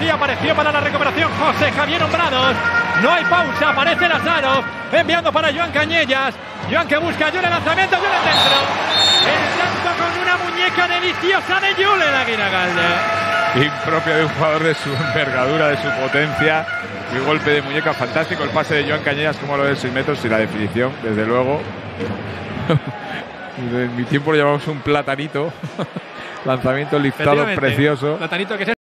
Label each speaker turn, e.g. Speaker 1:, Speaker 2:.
Speaker 1: y apareció para la recuperación José Javier Hombrados. No hay pausa, aparece Lázaro, enviando para Joan Cañellas. Joan que busca Jule, lanzamiento, Jule dentro. El tanto con una muñeca deliciosa de Jule Aguinagalde.
Speaker 2: Impropia de un jugador de su envergadura, de su potencia. Mi golpe de muñeca fantástico, el pase de Joan Cañellas como lo de 6 metros y la definición, desde luego. En mi tiempo lo llamamos un platanito. Lanzamiento liftado precioso.
Speaker 1: Platanito que